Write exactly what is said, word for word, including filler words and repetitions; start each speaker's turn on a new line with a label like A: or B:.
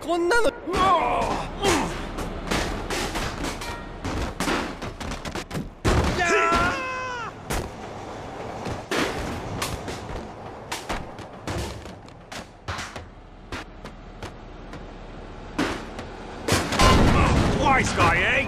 A: こんなの。うわ
B: Twice guy, eh?